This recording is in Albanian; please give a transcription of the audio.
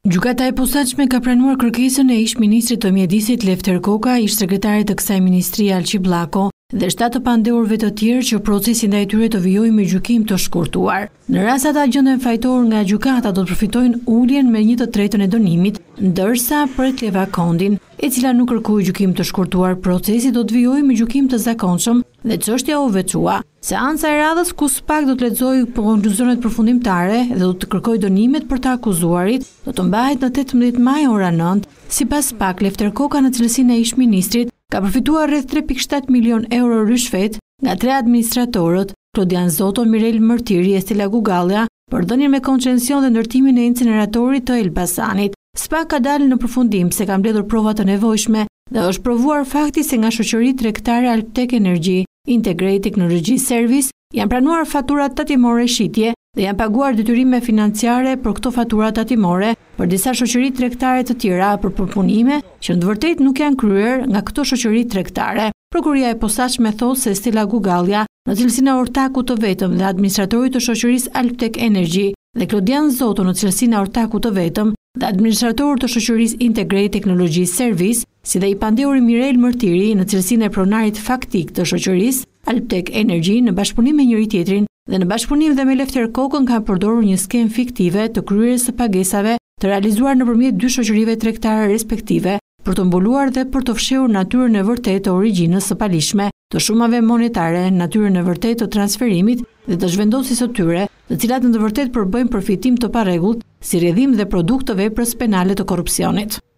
Gjykata e posaçme ka pranuar kërkesën e ish-ministrit të mjedisit Lefter Koka, ish-sekretarit të kësaj ministrie Alqi Bllako dhe 7 të pandehurve të tjerë që procesi ndaj tyre të vijojë me gjykim të shkurtuar. Në rast ata gjenden fajtor nga gjykata do të përfitojnë uljen me 1/3 e dënimit, ndërsa për Kleva Kondin, e cila nuk kërkoi gjykim të shkurtuar, procesi do të vijojë me gjykim të zakonshëm dhe çështja u veçua. Seanca e radhës ku SPAK do të lexojë konkluzionet përfundimtare dhe do të kërkojë dënimet për të akuzuarit, do të mbahet në 18 maj ora 9. Sipas SPAK, Lefter Koka në cilësinë e ish-ministrit ka përfituar rreth 3.7 milion euro rishfet nga 3 administratorët, Klodian Zoto, Mirel Mërtiri e Stella Gugallia, për dhënien me koncesion dhe ndërtimin e inceneratorit të Elbasanit. SPAK ka dalë në përfundim se ka mbledhur prova të nevojshme dhe është provuar fakti se nga shoqëritë tregtare Alptek Energy, Integrated Technology Service, janë pranuar faturat tatimore shitje dhe janë paguar detyrime financiare për këto fatura tatimore për disa shoqëri tregtare të tjera për përpunime që në të vërtetë nuk janë kryer nga këto shoqëri tregtare. Prokuria e posaçme thotë se Stella Gugallia, në cilësinë e ortakut të vetëm dhe administratorit të shoqërisë Alptek Energy, dhe Klodian Zoto në cilësinë e ortakut të vetëm dhe administrator të shoqërisë Integrated Technology Service, si dhe i pandehuri Mirel Mërtiri në cilësinë e pronarit faktik të shoqërisë Alptek Energy në bashkëpunim me njëri tjetrin dhe në bashkëpunim dhe me Lefter Kokën kanë përdorur një skem fiktive të kryerjes së pagesave të realizuar nëpërmjet 2 shoqërive tregtare respektive për të mbuluar dhe për të fshehur natyrën e vërtetë të origjinës së palishme të shumave monetare, natyrën e vërtetë të transferimit dhe të zhvendosjes së tyre, të cilat në të vërtetë përbëjnë përfitim të parregullt si rrjedhim dhe produkt të veprës penale të korrupsionit.